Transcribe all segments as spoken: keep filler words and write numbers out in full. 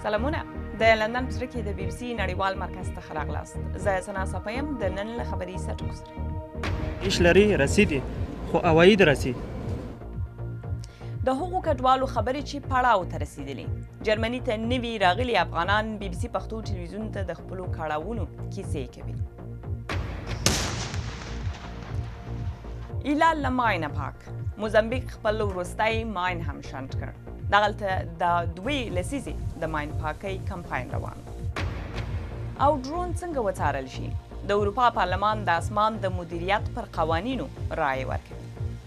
سلامونه د لندن په زړه کې د بي بي سي نړیوال مرکز ته راغلاست. زه سنا صفا یم د نن له خبري سټوک سره. هیڅ لري رسیدي خو عواید رسي. د هغو کډوالو خبرې چې پړاو ته رسیدلي. جرمني ته نوي راغلي افغانان بي بي سي پښتو ټلویزیون ته د خپلو کړاوونو کیسې کوي. ایله له ماینه پاک موزمبیک خپل وروستی ماین هم شنډ کړ. دغلته د دوی لسیزې د ماین پاکۍ کمپاین روان او ډرون څنګه وڅارل شي. د اروپا پارلمان د اسمان د مدیریت پر قوانینو رایې ورکوي.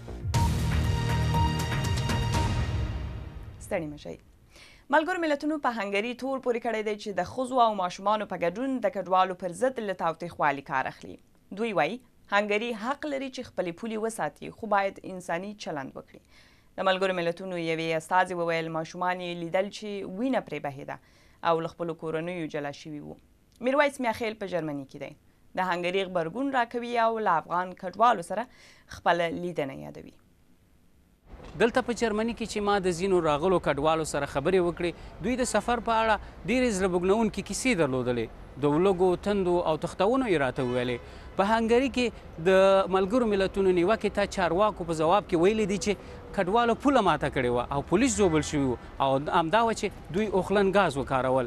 ستړي مه شئ. ملګرو ملتونو په هنګري تور پورې کړی دی چې د ښځو او ماشومانو په ګډون د کډوالو پر ضد له تاوتریخوالي کار اخلي. دوی وایي هنګري حق لري چې خپلې پولې وساتي خو باید انساني چلند وکړي. د ملګرو ملتونو یوې استازي وویل ماشومان یې لیدل چې وینه پرې بهېده او له خپلو کورنیو جلا شوي وو. میرویس میاخیل په جرمني کې دی. د هنګري غبرګون راکوي او له افغان کډوالو سره خپله لیدنه یادوي. دلته په جرمني کې چې ما د ځینو راغلو کډوالو سره خبرې وکړې دوی د سفر په اړه ډېرې زړه بوږنونکې کیسې درلودلې. د ولږو تندو او تختونو یې راته وویلې. په هنګري کې د ملګرو ملتونو نیوکې ته چارواکو په ځواب کې ویلي دي چې کډوالو پوله ماته کړې وه او پولیس ځوبل شوي وو او همدا وه چې دوی اوخلن ګاز وکارول.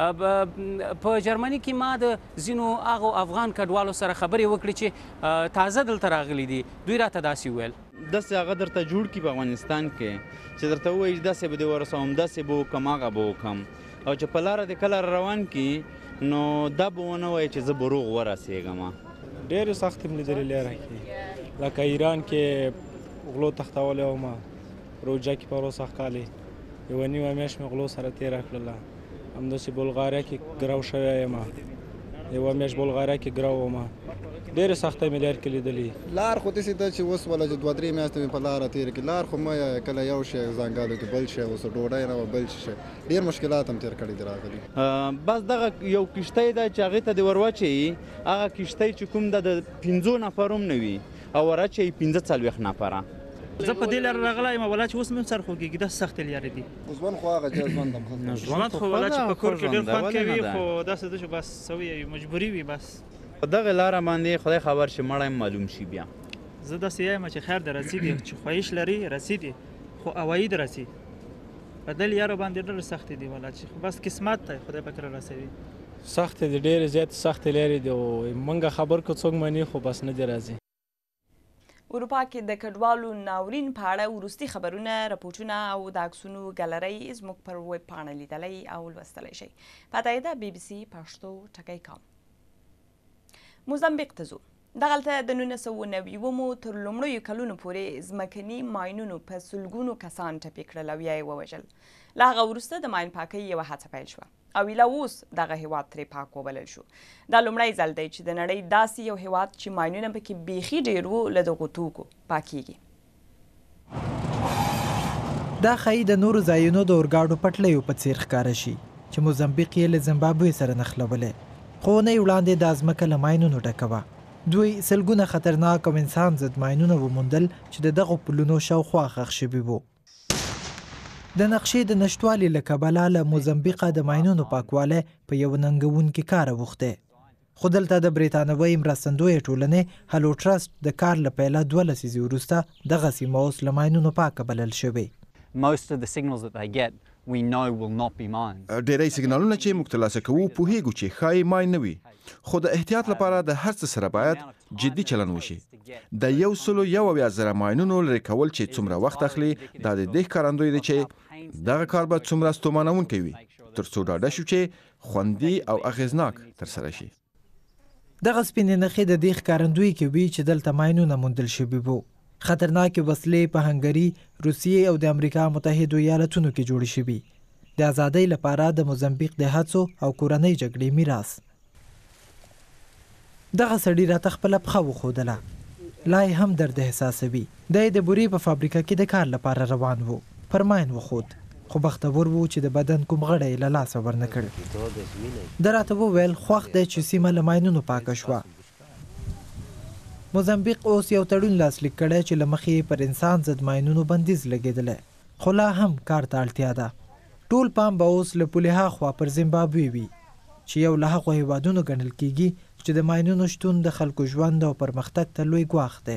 په جرمني کې ما د ځینو هغو افغان کډوالو سره خبرې وکړې چې تازه دلته راغلي دي. دوی راته داسې وویل داسې هغه درته جوړ کړي په افغانستان کې چې درته ووایي داسې به دې ورسوم داسې به وکړم هغه به وکړم او چې په لاره دې کله روان کړي نو دا به ونه وایي چې زه به روغ ورسېږم. ډېرې سختې مې لیدلې لاره کې لکه ایران کې غلو تختولی وم روجا کې په سخت کالې یوه نیمه میاشت مې غلو سره تېره کړله. همداسې بلغاریا کې ګرو شوی یم یوه میاشت بلغاریا کې ګرو وم. ډېرې سختۍ مې لار کې لیدلې. لار خو داسې ده چې اوس وله چې دوه درې میاشتې مې په لاره تېره کړي. لار خو مه کله یو شی ځنګلو کې بل شی اوس ډوډۍ نه وه بل شی ډېر مشکلات هم تېر کړي دي راغلي. بس دغه یو کښتۍ ده چې هغې ته دې ور واچوي هغه کښتۍ چې کوم ده د پنځو نفرو هم نه وي او ور اچوي پنځه څلوېښت نفره. زه په دې لاره راغلی یم ولا چې اوس مې هم سر خوږېږي داسې سختې لارې دي. ژوند خو هغه جا ژوند هم ژوند خو ولا چې په کور کې ډېر خوند کوي خو داسې ده چې بس څه ووایي مجبوري وي بس. په دغه لاره باندې خدای خبر چې مړی معلوم شي بیا. زه داسې یم چې خیر د رسیدي چې خواهش لري رسیدي خو عواید رسي. په دې لارو باندې ډېرې سختې دي ولا چې بس قسمت دی خدای پاک راسوي. سختې دي ډېرې زیاتې سختې لارې دي او موږ خبر کړو څوک مني خو بس نه دي راځي. اروپا کې د کډوالو ناورین په اړه وروستي خبرونه راپورټونه او د عکسونو ګالرۍ زموږ پر ویب پاڼه لیدلی او لوستلی شئ. پته یې ده بي بي سي پښتو ټکی کام. موزمبیق ته ځو. دغلته د نولس سوه نوي تر لومړیو کلونو پورې ځمکني ماینونو په سلګونو کسان ټپي کړل او یا یې ووژل. له هغه وروسته د ماین پاکۍ یوه هڅه پیل شوه او ایله اوس دغه هیواد ترې پاک وبلل شو. دا لومړی ځل دی چې د نړۍ داسې یو هیواد چې ماینونه پکې بیخي ډېر وو له دغو توکو پاکیږي. دا ښایي د نورو ځایونو د اورګاډو پټلیو په څېر ښکاره شي چې موزمبیق یې له زیمبابوې سره نښلولی خو اونۍ وړاندې دا ځمکه له ماینونو ډکه وه. دوی سلګونه خطرناک او انسان ضد ماینونه وموندل چې د دغو پلونو شاوخوا ښخ شوي وو. د نقشې د نشتوالي له کبله له موزمبیقه د ماینونو پاکوالی په یو ننګونکي کار اوښتی. خو دلته د بریتانوۍ مرستندویه ټولنې هلو ټرست د کار له پیله دوه لسیزې وروسته دغه سیمه اوس له ماینونو پاکه بلل شوې. ډېری سیګنالونه چې موږ ترلاسه کوو پوهیږو چې ښایي ماین نه وي خو د احتیاط لپاره د هر څه سره باید جدي چلند وشي. د یو سلو یو اویا زره ماینونو لرې کول چې څومره وخت اخلي دا د دې ښکارندوی دی چې دغه کار به څومره ستومانونکی وي تر څو ډاډه شو چې خوندي او اغېزناک ترسره شي. دغه سپینې نښې د دې ښکارندوی کوي چې دلته ماینونه موندل شوي وو. خطرناکې وسلې په هنګري، روسیې او د امریکا متحدو ایالتونو کې جوړې شوي. د ازادۍ لپاره د موزمبیق د هڅو او کورنۍ جګړې میراث. دغه سړي راته خپله پښه وښودله. لا یې هم درد احساسوي. دی د بورې په فابریکه کې د کار لپاره روان و. پر ماین وخوت خو بختور و چې د بدن کوم غړی له لاسه ورنه کړ. ده راته وویل خوښ دی چې سیمه له ماینونو پاکه شوه. موزمبیق اوس یو تړون لاسلیک کړی چې له مخې پر انسان ضد ماینونو بندیز لګېدلی خو لا هم کار ته اړتیا ده. ټول پام به اوس له پولې هاخوا پر زیمبابوې وي چې یو له هغو هیوادونو ګڼل کیږي چې د ماینونو شتون د خلکو ژوند او پرمختګ ته لوی ګواښ دی.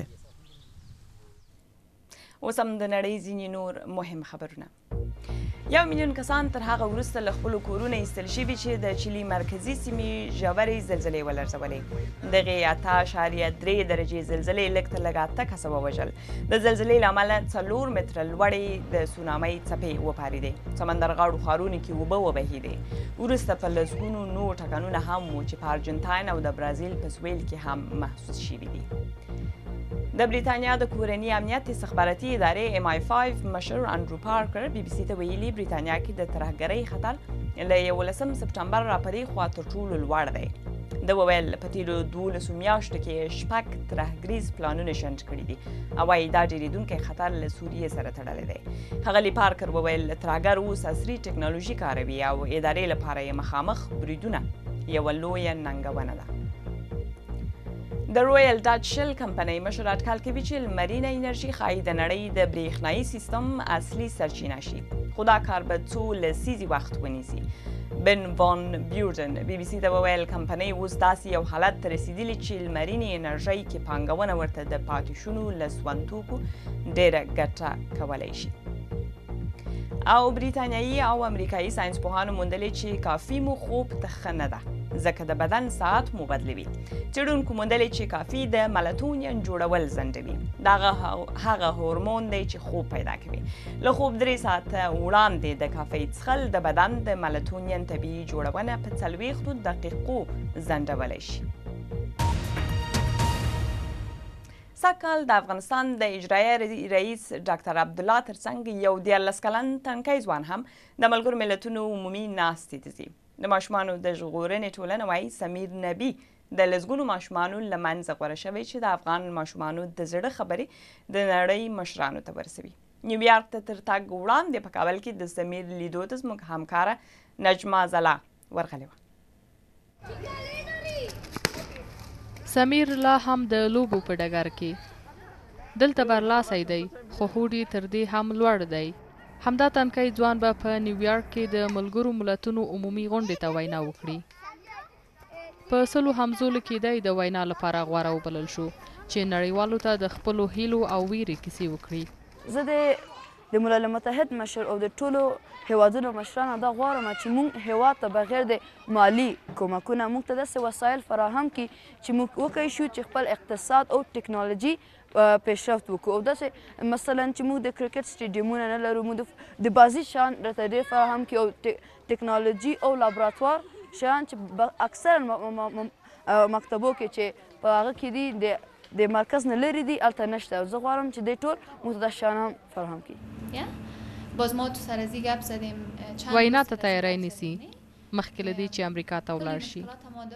اوس هم د نړۍ ځینې نور مهم خبرونه. یو میلیون کسان تر هغه وروسته له خپلو کورونو ایستل شوي چې د چیلي مرکزي سیمې ژورې زلزلې ولړزولې. دغې اته اعشاریه درې درجې زلزلې لږ تر لږه اته کسه ووژل. د زلزلې له امله څلور متره لوړې د سونامۍ څپې وپارېدې. سمندرغاړو ښارونو کې اوبه وبهېدې. وروسته په لسګونو نور ټکانونه هم وو چې په ارجنټاین او د برازیل په سویل کې هم محسوس شوي دي. د بریتانیا د کورني امنیت استخباراتي ادارې ام آی فایف مشر انډرو پارکر بي بي سي ته ویلي بریتانیا کې د ترهګرۍ خطر له یولسم سپټمبر راپدې خوا تر ټولو لوړ دی. ده وویل په تېرو دولسو میاشتو کې شپږ ترهګریز پلانونه شنډ کړي دي او وایي دا ډېرېدونکی خطر له سوریې سره تړلی دی. ښاغلي پارکر وویل ترهګر اوس عصري ټکنالوژي کاروي او ادارې لپاره یې مخامخ بریدونه یوه لویه ننګونه ده. د رویل ډچ شل کمپنۍ مشر اټکل کوي چې لمرینه انرژي ښایي د نړۍ د برېښنایي سیستم اصلي سرچینه شي، خو دا کار به څو لسیزې وخت ونیسي. بن وان بیوردن بي بي سي ته وویل کمپنۍ اوس داسې یو حالت ته رسېدلې چې لمرینې انرژۍ کې پانګونه ورته د پاتې شونو له سونتوکو ډېره ګټه کولی شي. او بریتانیایي او امریکایي ساینسپوهانو موندلې چې کافي مو خوب ته ښه نه ده ځکه د بدن ساعت مو بدلوي. څېړونکو موندلې چې کافي د ملاتونین جوړول ځنډوي. دغه هغه هورمون دی چې خوب پیدا کوي. له خوب درې ساعته وړاندې د کافي څښل د بدن د ملاتونین طبیعي جوړونه په څلوېښتو دقیقو ځنډولی شي. سږکال د افغانستان د اجرایه رئیس ډاکټر عبدالله ترڅنګ یو دیارلس کلن تنکی ځوان هم د ملګرو ملتونو عمومي ناستې ته ځي. د ماشومانو د ژغورنې ټولنه وایي سمیر نبي د لسګونو ماشومانو له منځه غوره شوی چې د افغان ماشومانو د زړه خبرې د نړۍ مشرانو ته ورسوي. نیویارک ته تر تګ وړاندې په کابل کې د سمیر لیدو ته زموږ همکاره نجمه زلا ورغلې وه. سمیر لا هم د لوبو په ډګر کې دلته برلاسی دی خو هوډ یې تر دې هم لوړ دی. همدا تنکی ځوان به په نیویارک کې د ملګرو ملتونو عمومي غونډې ته وینا وکړي. په سلو همزولو کې دی د وینا لپاره غوره وبلل شو چې نړیوالو ته د خپلو هیلو او ویرې کیسې وکړي. زه د د ملل متحد مشر او د ټولو هیوادونو مشرانو دا غواړم چې موږ هیواد ته بغیر د مالی کومکونه موږ ته داسې وسایل فراهم کړي چې موږ وکولی شو چې خپل اقتصاد او ټکنالوژي پیشرفت وکړو. او داسې مثلا چې موږ د کرکټ سټیډیمونه نه لرو، موږ د بازي شیان راته ډېر فراهم کړي او ټکنالوژي او لابراتوار شیان چې اکثرا مکتبو کې چې په هغه کې دي د د مرکز نه لرې دي هلته نشته. زه غواړم چې دې ټول موږ ته دا شیان هم فراهم کړي. باز ما تو سر از این گپ زدیم وینا ته تیاری نیسي مخکې له دې چې امریکا ته ولاړ شي.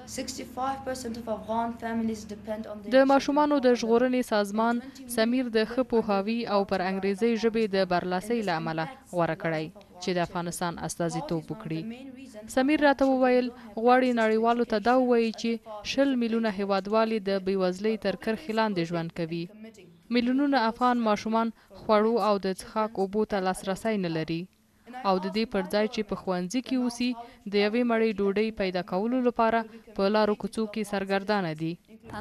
د ماشومانو د ژغورنې سازمان سمیر د ښه پوهاوي او پر انګریزۍ ژبې د برلاسۍ له امله غوره کړی چې د افغانستان استازیتوب وکړي. سمیر راته وویل غواړي نړیوالو ته دا ووایي چې شل میلیونه هیوادوالې د بېوزلۍ تر کرښې لاندې ژوند کوي. میلیونونه افغان ماشومان خوړو او د څښاک اوبو ته لاسرسی نه لري او د دې پر ځای چې په ښوونځي کې اوسي د یوې مړۍ ډوډۍ پیدا کولو لپاره په لارو کوڅو کې سرګردانه دي.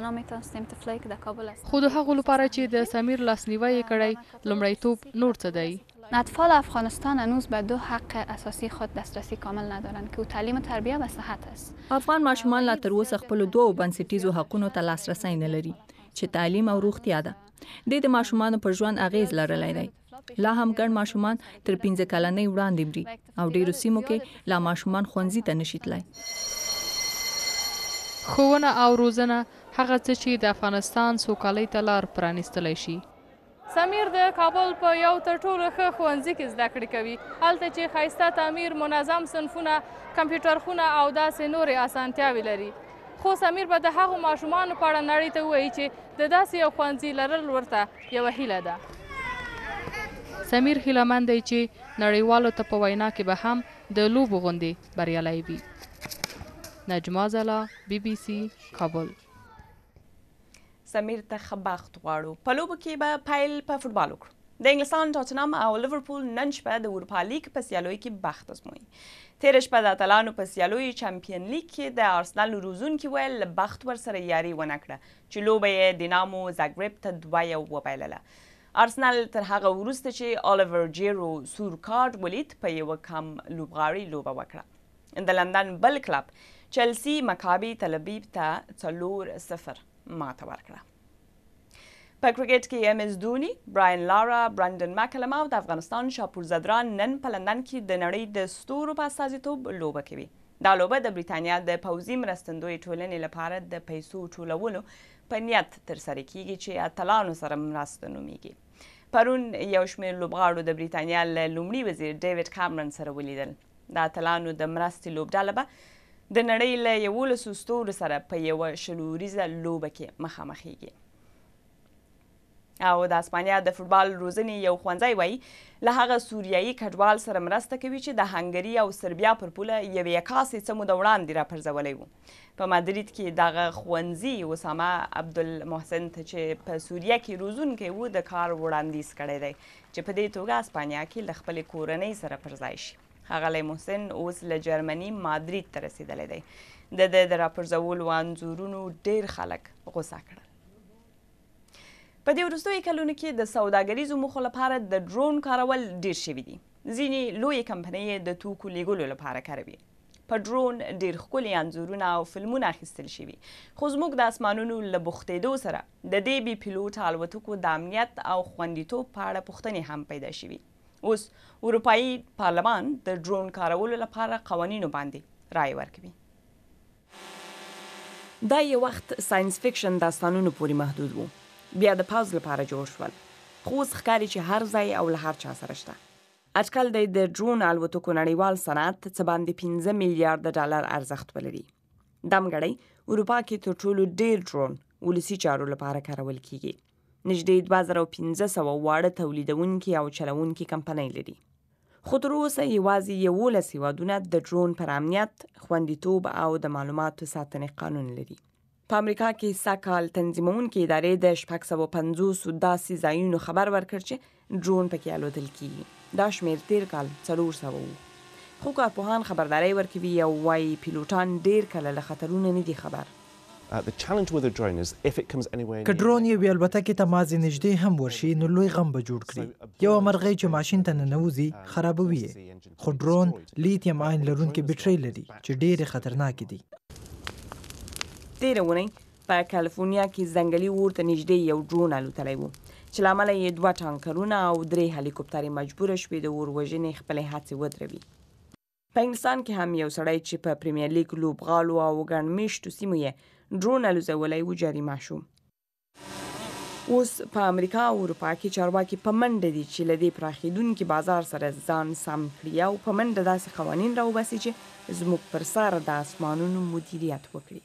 خو د هغو لپاره چې د سمیر لاسنیوی یې کړی لومړیتوب نور څه دی. اطفال افغانستان هنوز به دو حق اساسی خود دسترسی کامل ندارند که تعلیم و تربیه و صحت است. افغان ماشومان لا تر اوسه خپل دوه بنسټیزو حقونو ته لاسرسی نه لري چې تعلیم او روغتیا ده. د ماشومانو پر ژوند اغیز لرلی دی. لا هم ګڼ ماشومان تر پنځه کلنۍ وړاندې مري او ډیرو سیمو کې لا ماشومان ښوونځي ته نشي تللی. ښوونه او روزنه هغه څه چې د افغانستان سوکالۍ ته لار پرانیستلی شي. سمیر د کابل په یو تر ټولو ښه ښوونځي کې زده کړې کوي. هلته چې ښایسته تعمیر، منظم صنفونه، کمپیوټر خونه او داسې نورې اسانتیاوې لري. خو سمیر به د هغو ماشومانو په اړه نړۍ ته ووایي چې د داسې یو ښوونځي لرل ورته یوه هیله ده. سمیر هیلهمند دی چې نړیوالو ته په وینا کې به هم د لوبو غوندې بریالی وي. نجمه زلا، بی بی سی، کابل. سمیر ته ښه بخت غواړو. په لوبو کې به پیل په فوټبال وکړو. د انګلستان ټاټنام او لیورپول نن شپه د اروپا لیګ په سیالیو کې بخت ازموي. تېره شپه د اتلانو په سیالیو چمپیون لیګ کې د ارسنال روزونکي ویل بخت ورسره یاري ونه کړه چې لوبه یې دینامو زاګرب ته دوه یو وبایلله. ارسنال تر هغه وروسته چې الیور جیرو سور کارت ولید په یوه کم لوبغاړي لوبه وکړه. د لندن بل کلب چلسی مکابي تلبیب ته څلور صفر ماته ورکړه. په کرکټ کې ایم اس دوني، براین لارا، برندن مکلم او د افغانستان شاپور زدران نن په لندن کې د نړۍ د ستورو په استازیتوب لوبه کوي. دا لوبه د بریتانیا د پوځي مرستندوی ټولنې لپاره د پیسو ټولولو په نیت ترسره کیږي چې اتلانو سره مرسته نومیږي. پرون یو شمېر لوبغاړو د بریتانیا له لومړي وزیر ډیوډ کامرن سره ولیدل. د اتلانو د مرستې لوبډله به د نړۍ له یولسو ستورو سره په یوه شلوریزه لوبه کې مخامخېږي. او د اسپانیا د فوټبال روزنې یو ښوونځی وایي له هغه سوریایي کډوال سره مرسته کوي چې د هنګري او سربیا پر پوله یوې کاسې څه موده وړاندې راپرځولی و. په مادرید کې دغه ښوونځي اسامه عبدالمحسن ته چې په سوریه کې روزونکی و د کار وړاندیز کړی دی چې په دې توګه اسپانیا کې له خپلې کورنۍ سره پر ځای شي. ښاغلی محسن اوس له جرمني مادرید ته رسېدلی دی. د ده د راپرځولو انځورونو ډېر خلک غوسه کړل. په دې وروستیو کلونو کې د سوداګریزو موخو لپاره د ډرون کارول ډېر شوي دي. ځینې لویې کمپنۍ یې د توکو لیږلو لپاره کاروي. په ډرون ډېر ښکلي انځورونه او فلمونه اخیستل شوي، خو زموږ د اسمانونو له بوختېدو سره د دې بې پیلوټ الوتکو د امنیت او خوندیتوب په اړه پوښتنې هم پیدا شوي. اوس اروپایي پارلمان د ډرون کارولو لپاره قوانینو باندې رایې ورکوي. دا یو وخت ساینس فکشن داستانونو پورې محدود و. بیا د پوځ لپاره جوړ شول، خو اوس ښکاري چې هر ځای او له هر چا سره شته. اټکل دی د ډرون الوتکو نړیوال صنعت څه باندې پنځه میلیارده ډالر ارزښت ولري. دمګړی اروپا کې تر ټولو ډېر ډرون ولسي چارو لپاره کارول کیږي. نږدې دوه زره پنځه سوه واړه تولیدونکي او چلونکي کمپنۍ لري. خو تر اوسه یوازې یولس هیوادونه د ډرون پر امنیت، خوندیتوب او د معلوماتو ساتنې قانون لري. په امریکا کې سږکال تنظیمونکې ادارې د شپږ سوه پنځوسو داسې ځایونو خبر ورکړ چې ډرون پکې الوتل کیږي. دا شمېر تېر کال څلور سوه و. خو کارپوهان خبرداری ورکوي او وایي پیلوټان ډېر کله له خطرونو نه دي خبر. که ډرون یوې الوتکې ته مازې نږدې هم ورشي نو لوی غم به جوړ کړي. یوه مرغۍ چې ماشین ته ننوځي خرابوي یې، خو ډرون لیتیم آین لرونکې بیټرۍ لري چې ډېرې خطرناکې دي. تېره اونۍ په کالیفورنیا کې ځنګلي اور ته نږدې یو ډرون الوتلی و چې له امله یې دوه ټانکرونه او درې هلیکوپټرې مجبوره شوې د اور وژنې خپلې هڅې ودروي. په انګلستان کې هم یو سړی چې په پریمیر لیګ لوبغاړو او ګڼ مېشتو سیمو یې ډرون الوځولی و جریمه شو. اوس په امریکا او اروپا کې چارواکي په منډه دي چې له دې پراخېدونکي بازار سره ځان سم کړي او په منډه داسې قوانین راوباسي چې زموږ پر سر د اسمانونو مدیریت وکړي.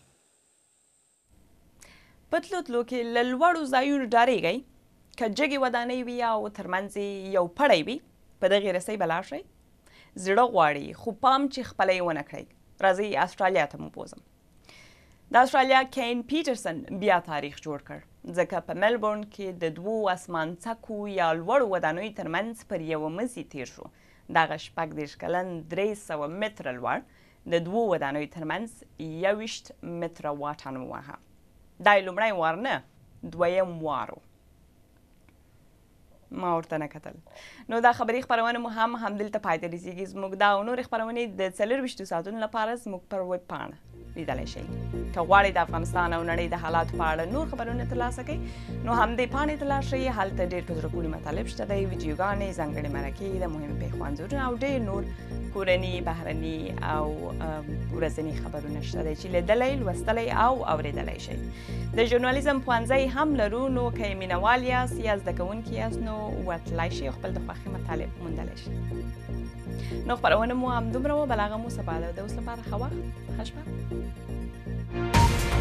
په تلو تلو کې له لوړو ځایونو ډارېږئ، که جګې ودانۍ وي او ترمنځ یې یو پړی وي، په دغې رسۍ به لاړ شئ. زړه غواړي خو پام چې خپله یې ونه کړئ. راځئ اسټرالیا ته مو بوزم. د اسټرالیا کین پیټرسن بیا تاریخ جوړ کړ، ځکه په ملبورن کې د دوو اسمان څکو یا لوړو ودانیو ترمنځ پر یوه مزي تیر شو. دغه شپږ دېرش کلن درې سوه متره لوړ د دوو ودانیو ترمنځ یوویشت متره واټن وواهه. دا یې لومړی وار نه، دویم وار و. ما ورته نه کتل. نو دا خبري خپرونه مو هم همدلته پای ته رسېږي. زموږ دا او نورې خپرونې د څلرویشتو ساعتونو لپاره زموږ پر ویب پاڼه لیدلی شئ. که غواړئ د افغانستان او نړۍ د حالاتو په اړه نور خبرونه ترلاسه کړئ نو همدې پاڼې ته لاړ شئ. هلته ډېر په زړه پورې مطالب شته دی، ویډیوګانې، ځانګړې مرکې، د مهمې پیښو انځورونه او ډېر نور کورني، بهرني او ورځني خبرونه شته دی چې لیدلی، لوستلی او اورېدلی شئ. د ژورنالیزم پوهنځی هم لرو، نو که یې مینهوال یاست یا زده کوونکي یاست نو ورتلی شئ او خپل د خوښې مطالب موندلی شئ. نو خپرونه مو همدومره وه، بل هغه مو سبا ده. د اوس لپاره ښه وخت، ښه شپه.